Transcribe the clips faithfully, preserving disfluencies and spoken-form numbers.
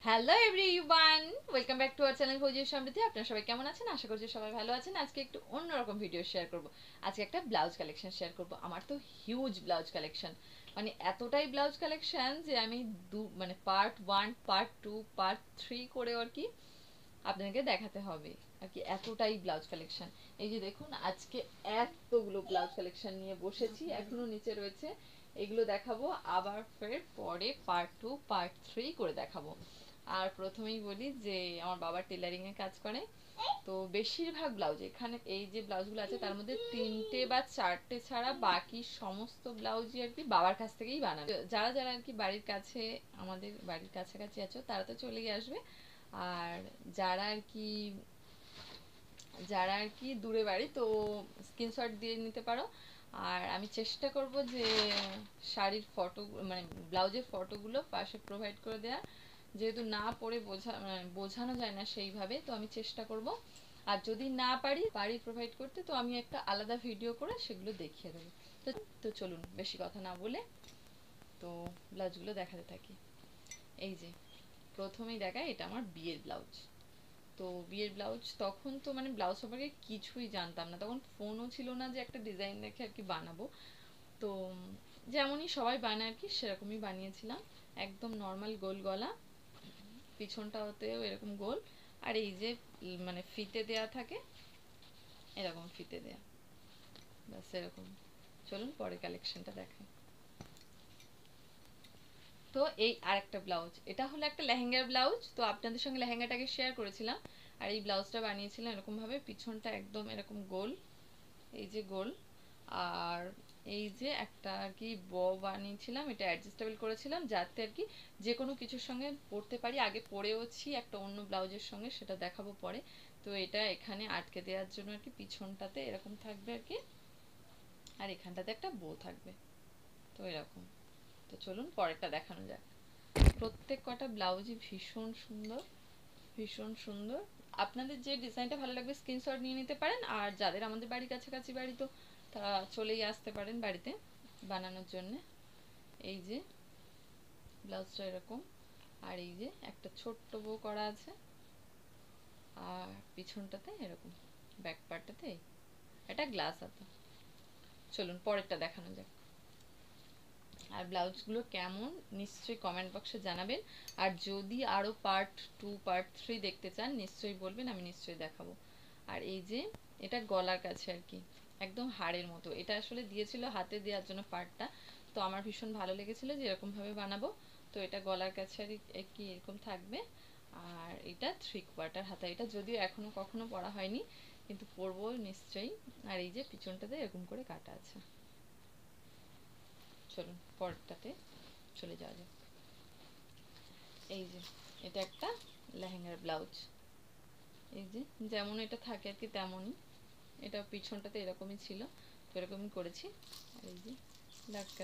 Hello everyone, welcome back to our channel ফৌজির সমৃদ্ধি। আপনারা সবাই কেমন আছেন? আশা করছি সবাই ভালো আছেন। আজকে একটু অন্যরকম ভিডিও শেয়ার করব। আজকে একটা ব্লাউজ কালেকশন শেয়ার করব। আমার তো হিউজ ব্লাউজ কালেকশন, মানে এতটাই ব্লাউজ কালেকশন যে আমি দু মানে part one, part two, part three করে আর কি আপনাদেরকে দেখাতে হবে আর কি। এতটাই ব্লাউজ কালেকশন। এই যে দেখুন, আজকে এতগুলো ব্লাউজ কালেকশন নিয়ে বসেছি, এখনো নিচে রয়েছে। এগুলো দেখাবো, আবার ফের পরে পার্ট টু, পার্ট থ্রি করে দেখাবো। আর প্রথমেই বলি যে আমার বাবা টেলারিং এ কাজ করে, তো বেশিরভাগ ব্লাউজ এখানে এই যে ব্লাউজগুলো আছে তার মধ্যে তিনটে বা চারটে ছাড়া বাকি সমস্ত ব্লাউজই আর কি বাবার কাছ থেকেই বানানো। যারা যারা আর কি বাড়ির কাছে, আমাদের বাড়ির কাছাকাছি আছো তারা তো চলেই আসবে, আর যারা আর কি যারা আর কি দূরে বাড়ি তো স্ক্রিনশট দিয়ে নিতে পারো। আর আমি চেষ্টা করব যে শাড়ির ফটো মানে ব্লাউজের ফটোগুলো পাশে প্রোভাইড করে দেওয়ার, যেহেতু না পরে বোঝা মানে বোঝানো যায় না সেইভাবে, তো আমি চেষ্টা করব। আর যদি না পারি পারি প্রোভাইড করতে, তো আমি একটা আলাদা ভিডিও করে সেগুলো দেখিয়ে দেবো। তো তো চলুন বেশি কথা না বলে তো ব্লাউজগুলো দেখাতে থাকি। এই যে প্রথমেই দেখায়, এটা আমার বিয়ের ব্লাউজ। তো বিয়ের ব্লাউজ, তখন তো মানে ব্লাউজ সম্পর্কে কিছুই জানতাম না, তখন ফোনও ছিল না যে একটা ডিজাইন দেখে আর কি বানাবো। তো যেমনই সবাই বানায় আর কি সেরকমই বানিয়েছিলাম। একদম নর্মাল গোল গলা, পিছনটাতেও এরকম গোল, আর এই যে মানে ফিতে দেয়া থাকে, এরকম ফিতে দেয়া, ব্যাস এরকম। চলুন পরে কালেকশনটা দেখাই। তো এই আরেকটা ব্লাউজ, এটা হলো একটা লেহেঙ্গার ব্লাউজ, তো আপনাদের সঙ্গে লেহেঙ্গাটাকে শেয়ার করেছিলাম। আর এই ব্লাউজটা বানিয়েছিলাম এরকম ভাবে, পিছনটা একদম এরকম গোল, এই যে গোল। আর এই যে একটা আর কি ব বানিয়েছিলাম, এটা অ্যাডজাস্টেবল করেছিলাম যাতে আর কি যে কোনো কিছুর সঙ্গে পরতে পারি। আগে পরেওছি একটা অন্য ব্লাউজের সঙ্গে, সেটা দেখাবো পরে। তো এটা এখানে আটকে দেওয়ার জন্য আর কি পিছনটাতে এরকম থাকবে আর কি, আর এখানটাতে একটা বো থাকবে, তো এরকম। তো চলুন পরেরটা দেখানো যাক। প্রত্যেক কটা ব্লাউজই ভীষণ সুন্দর, ভীষণ সুন্দর। আপনাদের যে ডিজাইনটা ভালো লাগবে স্ক্রিনশট নিয়ে নিতে পারেন, আর যাদের আমাদের বাড়ির কাছাকাছি বাড়ি তো তারা চলেই আসতে পারেন বাড়িতে বানানোর জন্য। এই যে ব্লাউজটা এরকম, আর এই যে একটা ছোট্ট বো করা আছে, আর পিছনটাতে এরকম, ব্যাক পার্টটাতে এটা গ্লাস হাতা। চলুন পরেরটা দেখানো যাক। আর ব্লাউজগুলো কেমন নিশ্চয়ই কমেন্ট বক্সে জানাবেন। আর যদি আরও পার্ট টু, পার্ট থ্রি দেখতে চান নিশ্চয়ই বলবেন, আমি নিশ্চয়ই দেখাবো। আর এই যে এটা গলার কাছে আর কি একদম হাড়ের মতো, এটা আসলে দিয়েছিল হাতে দেওয়ার জন্য পার্টটা, তো আমার ভীষণ ভালো লেগেছিল যে এরকমভাবে বানাবো। তো এটা গলার কাছে আর কি এরকম থাকবে। আর এটা থ্রি কোয়ার্টার হাতা, এটা যদিও এখনো কখনো পরা হয়নি কিন্তু পরবো নিশ্চয়ই। আর এই যে পিছনটাতে এরকম করে কাটা আছে। চলুন পরেরটাতে চলে যাওয়া যাক। এই যে এটা একটা লেহেঙ্গার ব্লাউজ, এই যে যেমন এটা থাকে আর কি তেমনই, এটা পিছনটাতে এরকমই ছিল, তো এরকমই করেছি। আর এই যে লাটকান,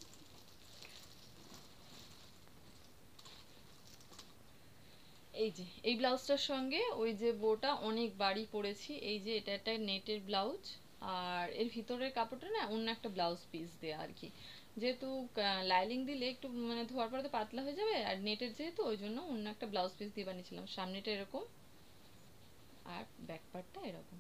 এই যে এই ব্লাউজটার সঙ্গে ওই যে বোটা অনেকবারই পরেছি। এই যে এটা একটা নেটের ব্লাউজ, আর এর ভিতরের কাপড়টা না অন্য একটা ব্লাউজ পিস দেয়া আর কি, যেহেতু লাইলিং দিলে একটু মানে ধোয়ার পরে তো পাতলা হয়ে যাবে, আর নেটের যেহেতু ওই জন্য অন্য একটা ব্লাউজ পিস দিয়ে বানিয়েছিলাম। সামনেটা এরকম, আর ব্যাক পার্টটা এরকম।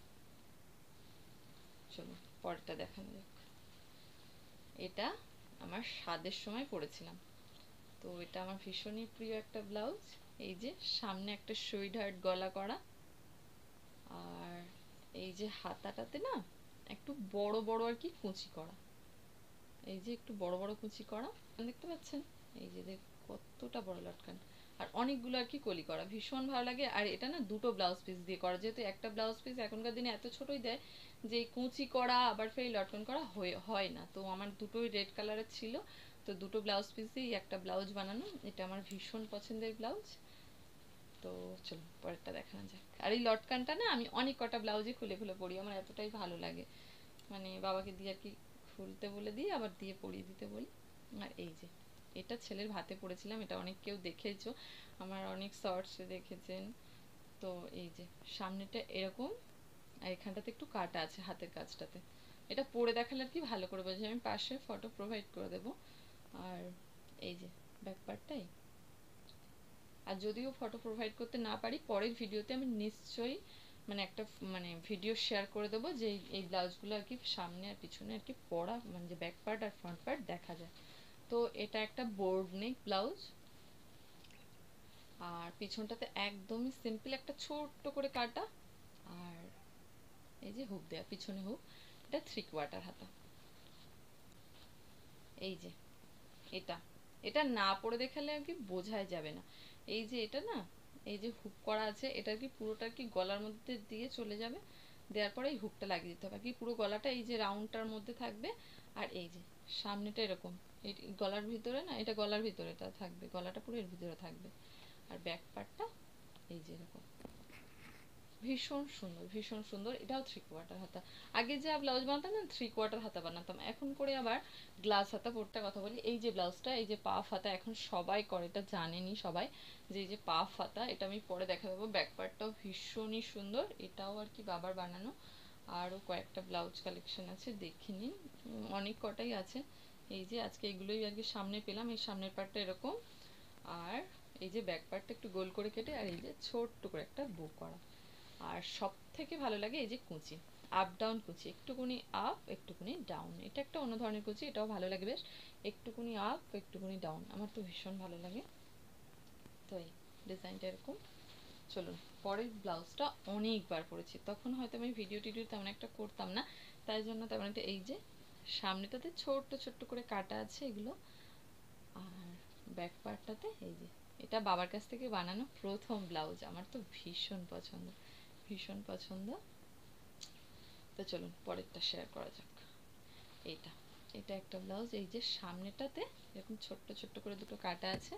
চলো পরেরটা দেখানো যাক। এটা আমার স্বাদের সময় পরেছিলাম, তো এটা আমার ভীষণই প্রিয় একটা ব্লাউজ। এই যে সামনে একটা সুইট হার্ট গলা করা, আর এই যে হাতাটাতে না একটু বড় বড় আর কি কুচি করা, এই যে একটু বড় বড় কুচি করা দেখতে পাচ্ছেন। এই যে দেখ কতটা বড় লটকান, আর অনেকগুলো আর কি কলি করা, ভীষণ ভালো লাগে। আর এটা না দুটো ব্লাউজ পিস দিয়ে করা, যেহেতু একটা ব্লাউজ পিস এখনকার দিনে এত ছোটই দেয় যে কুচি করা আবার ফের লটকন করা হয় না, তো আমার দুটোই রেড কালারের ছিল, তো দুটো ব্লাউজ পিস দিয়ে একটা ব্লাউজ বানানো। এটা আমার ভীষণ পছন্দের ব্লাউজ। তো চলো পরেরটা দেখানো যাক। আর এই লটকানটা না আমি অনেক কটা ব্লাউজে খুলে খুলে পরি, আমার এতটাই ভালো লাগে, মানে বাবাকে দিয়ে আর কি খুলতে বলে দিই, আবার দিয়ে পরিয়ে দিতে বলি। আর এই যে এটা ছেলের ভাতে পড়েছিলাম, এটা অনেক কেউ দেখেছো, আমার অনেক শর্টসে দেখেছেন। তো এই যে সামনেটা এরকম, আর এখানটাতে একটু কাটা আছে হাতের কাজটাতে, এটা পরে দেখালে আর কি ভালো করে বোঝা, আমি পাশে ফটো প্রোভাইড করে দেবো। আর এই যে ব্যাক পার্টটাই আর যদিও ফটো প্রোভাইড করতে না পারি, পরের ভিডিওতে আমি নিশ্চয়ই মানে একটা মানে ভিডিও শেয়ার করে দেবো যে এই ব্লাউজগুলো আর কি সামনে আর পিছনে আর কি পরা, মানে যে ব্যাক পার্ট আর ফ্রন্ট পার্ট দেখা যায়। তো এটা একটা বোর্ড নেক ব্লাউজ, আর পিছনটাতে একদমই সিম্পল একটা ছোট্ট করে কাটা, আর এই যে হুক দেয়া, পিছনে হুক। এটা থ্রি কোয়ার্টার হাতা। এই যে এটা এটা না পরে দেখালে আর কি বোঝাই যাবে না। এই যে এটা না, এই যে হুক করা আছে, এটা কি পুরোটা কি গলার মধ্যে দিয়ে চলে যাবে, দেওয়ার পরে এই হুকটা লাগিয়ে দিতে হবে কি পুরো গলাটা এই যে রাউন্ডটার মধ্যে থাকবে। আর এই যে সামনেটা এরকম, এই গলার ভিতরে না, এটা গলার ভিতরে এটা থাকবে, গলাটা পুরো এর ভিতরে থাকবে। আর ব্যাক পার্টটা এই যে এরকম, ভীষণ সুন্দর ভীষণ সুন্দর। এটাও থ্রি কোয়ার্টার হাতা। আগে যে ব্লাউজ বানাতাম না থ্রি কোয়ার্টার হাতা বানাতাম, এখন করে আবার গ্লাস হাতা পরতে কথা বলি। এই যে ব্লাউজটা, এই যে পাফ হাতা এখন সবাই করে, এটা জানেনি সবাই যে এই যে পাফ হাতা, এটা আমি পরে দেখা দেবো। ব্যাক পার্টটাও ভীষণই সুন্দর, এটাও আর কি বাবার বানানো। আরও কয়েকটা ব্লাউজ কালেকশন আছে, দেখে নিন, অনেক কটাই আছে। এই যে আজকে এগুলোই আর কি সামনে পেলাম। এই সামনের পার্টটা এরকম, আর এই যে ব্যাক পার্টটা একটু গোল করে কেটে, আর এই যে ছোট্ট করে একটা বো করা। আর সব থেকে ভালো লাগে এই যে কুচি, আপ ডাউন কুচি, একটুকুনি আপ একটুকুনি ডাউন। এটা একটা অন্য ধরনের কুচি, এটাও ভালো লাগে বেশ, একটুকুনি আপ একটুকুনি ডাউন, আমার তো ভীষণ ভালো লাগে। তো এই ডিজাইনটা এরকম। চলুন পরের ব্লাউজটা অনেকবার পরেছি, তখন হয়তো আমি ভিডিও টিডিও তেমন একটা করতাম না, তাই জন্য তেমন একটা। এই যে সামনেটাতে ছোট্ট ছোট্ট করে কাটা আছে এগুলো, আর ব্যাক পার্টটাতে এই যে, এটা বাবার কাছ থেকে বানানো প্রথম ব্লাউজ, আমার তো ভীষণ পছন্দ ভীষণ পছন্দ। তো চলুন পরেরটা শেয়ার করা যাক। এইটা এটা একটা ব্লাউজ, এই যে সামনেটাতে এরকম ছোট্ট ছোট্ট করে দুটো কাটা আছে,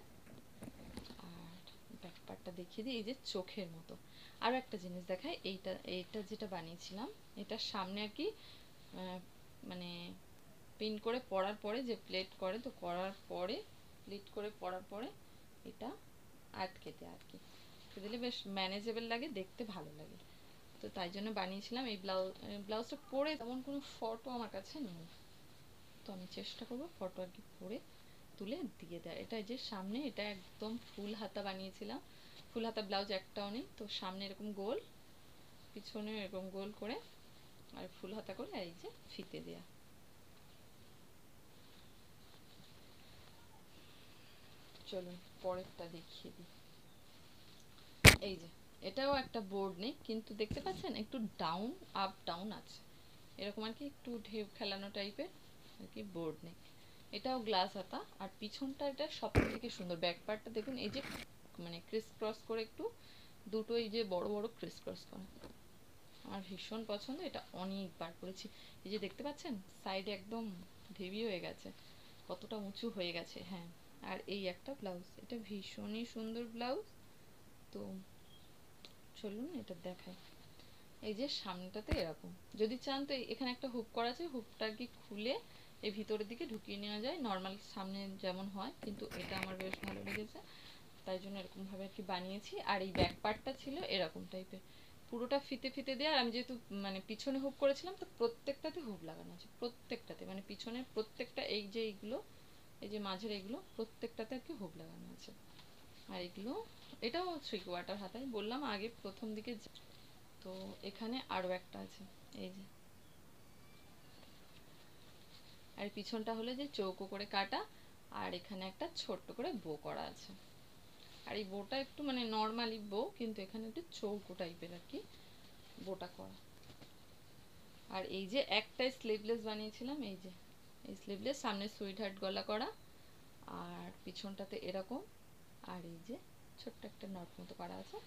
আর ব্যাক পার্টটা দেখিয়ে দিই, এই যে চোখের মতো। আরও একটা জিনিস দেখাই, এইটা এইটা যেটা বানিয়েছিলাম, এটার সামনে আর কি মানে পিন করে পরার পরে যে প্লেট করে, তো করার পরে প্লেট করে পরার পরে এটা আটকে দেয় আর কি, দিলে বেশ ম্যানেজেবল লাগে, দেখতে ভালো লাগে। তো তাই জন্য বানিয়েছিলাম। এই ব্লাউজ ব্লাউজটা পরে তেমন কোনো ফটো আমার কাছে নেই, তো আমি চেষ্টা করবো ফটো আর কি পরে তুলে দিয়ে দেয়। এটা যে সামনে এটা একদম ফুল হাতা বানিয়েছিলাম, ফুল হাতা ব্লাউজ একটাও নেই, তো সামনে এরকম গোল, পিছনে এরকম গোল করে, আর ফুল হাতা করে, আর এই যে ফিতে দেয়া। চলুন পরেরটা দেখিয়ে দিই। এই যে এটাও একটা বোর্ড নেই, কিন্তু দেখতে পাচ্ছেন একটু ডাউন আপ ডাউন আছে, এরকম আর কি একটু ঢেউ খেলানো টাইপের আর কি বোর্ড নেই। এটাও গ্লাস হাতা, আর পিছনটা এটা সব থেকে সুন্দর। ব্যাক পার্টটা দেখুন, এই যে মানে ক্রিস ক্রস করে একটু দুটো এই যে বড় বড় ক্রিস ক্রস করা, আমার ভীষণ পছন্দ। এটা অনেকবার করেছি। এই যে দেখতে পাচ্ছেন সাইডে একদম হেভি হয়ে গেছে, কতটা উঁচু হয়ে গেছে। হ্যাঁ, আর এই একটা ব্লাউজ, এটা ভীষণই সুন্দর ব্লাউজ। তো চলুন এটা দেখাই। এই যে সামনেটাতে এরকম, যদি চান তো এখানে একটা হুক করা আছে, হুকটা আর কি খুলে এই ভিতরের দিকে ঢুকিয়ে নেওয়া যায়, নর্মাল সামনে যেমন হয়, কিন্তু এটা আমার বেশ ভালো লেগেছে, তাই জন্য এরকম ভাবে আর কি বানিয়েছি। আর এই ব্যাক পার্টটা ছিল এরকম টাইপের, পুরোটা ফিতে ফিতে দেওয়া। আর আমি যেহেতু মানে পিছনে হুক করেছিলাম, তো প্রত্যেকটাতে হুক লাগানো আছে, প্রত্যেকটাতে, মানে পিছনের প্রত্যেকটা, এই যে এইগুলো, এই যে মাঝের এইগুলো প্রত্যেকটাতে আর কি হুক লাগানো আছে। আর এগুলো এটাও থ্রি কোয়ার্টার হাতায় বললাম আগে প্রথম দিকে। তো এখানে আরো একটা আছে, এই যে, আর পিছনটা হলো যে চৌকো করে কাটা, আর এখানে একটা ছোট্ট করে বো করা আছে। আর এই বোটা একটু মানে নর্মালি বো, কিন্তু এখানে একটু চৌকো টাইপের আর কি বোটা করা। আর এই যে একটা স্লিভলেস বানিয়েছিলাম, এই যে এই স্লিভলেস, সামনে সুইট হার্ট গলা করা, আর পিছনটাতে এরকম, আর এই যে ছোট্ট একটা নট মতো করা আছে।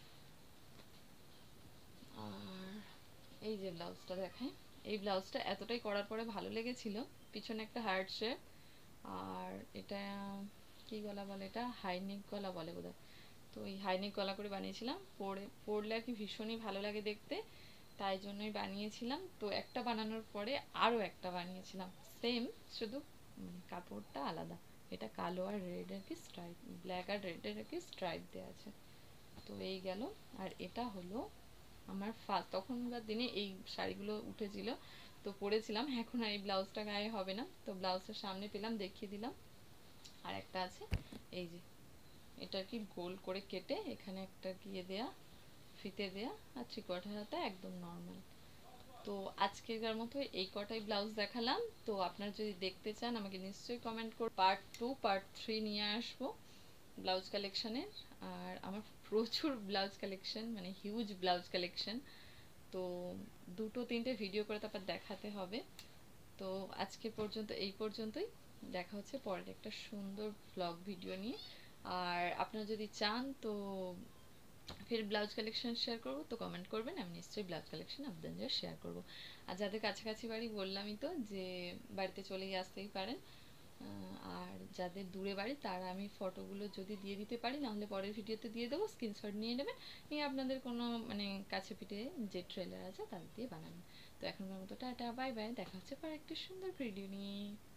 আর এই যে ব্লাউজটা দেখায়, এই ব্লাউজটা এতটাই করার পরে ভালো লেগেছিল, পিছনে একটা হার্ট শেপ, আর এটা কি গলা বলে, এটা হাইনেক গলা বলে বোধহয়। তো এই হাইনেক গলা করে বানিয়েছিলাম, পরে পরলে আর কি ভীষণই ভালো লাগে দেখতে, তাই জন্যই বানিয়েছিলাম। তো একটা বানানোর পরে আরও একটা বানিয়েছিলাম সেম, শুধু কাপড়টা আলাদা। এটা কালো আর রেড আর কি স্ট্রাইপ, ব্ল্যাক আর রেডের আর কি স্ট্রাইপ দেওয়া আছে। তো এই গেল। আর এটা হলো আমার ফার্স্ট, তখনকার দিনে এই শাড়িগুলো উঠেছিল তো পরেছিলাম, এখন আর এই ব্লাউজটা গায়ে হবে না, তো ব্লাউজটা সামনে পেলাম দেখিয়ে দিলাম। আর একটা আছে এই যে এটা কি গোল করে কেটে এখানে একটা গিয়ে দেয়া, ফিতে দেয়া, আর চিকোয়াটা হাতা একদম নর্মাল। তো আজকের মতো এই কটাই ব্লাউজ দেখালাম। তো আপনারা যদি দেখতে চান আমাকে নিশ্চয়ই কমেন্ট করুন। পার্ট টু পার্ট থ্রি নিয়ে আসবো ব্লাউজ কালেকশনের। আর আমার প্রচুর ব্লাউজ কালেকশন, মানে হিউজ ব্লাউজ কালেকশন, তো দুটো তিনটে ভিডিও করে তারপর দেখাতে হবে। তো আজকে পর্যন্ত এই পর্যন্তই, দেখা হচ্ছে পরের একটা সুন্দর ব্লগ ভিডিও নিয়ে। আর আপনারা যদি চান তো ফের ব্লাউজ কালেকশন শেয়ার করবো, তো কমেন্ট করবেন, আমি নিশ্চয়ই ব্লাউজ কালেকশন আপনাদের শেয়ার করবো। আর যাদের কাছাকাছি বাড়ি বললামই তো যে বাড়িতে চলেই আসতেই পারেন। আর যাদের দূরে বাড়ি তারা আমি ফটোগুলো যদি দিয়ে দিতে পারি, নাহলে পরের ভিডিওতে দিয়ে দেবো, স্ক্রিনশট নিয়ে নেবেন, নিয়ে আপনাদের কোনো মানে কাছে পিঠে যে ট্রেলার আছে তাদের দিয়ে বানাবেন। তো এখনকার মতো টাটা, বাই বাই, দেখা হচ্ছে পরে একটা সুন্দর ভিডিও নিয়ে।